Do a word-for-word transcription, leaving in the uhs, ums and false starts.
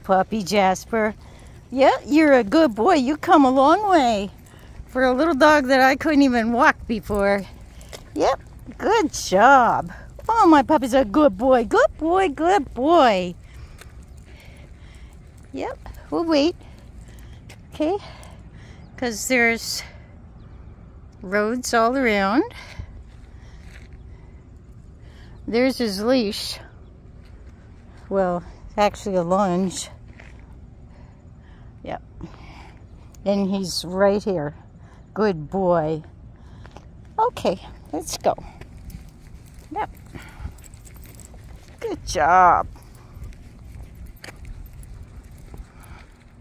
puppy, Jasper. Yeah, you're a good boy. You come a long way for a little dog that I couldn't even walk before. Yep, good job. Oh, my puppy's a good boy. Good boy, good boy. Yep, we'll wait. Okay, because there's roads all around. There's his leash. Well, actually a lunge. Yep. And he's right here. Good boy. Okay, let's go. Yep. Good job.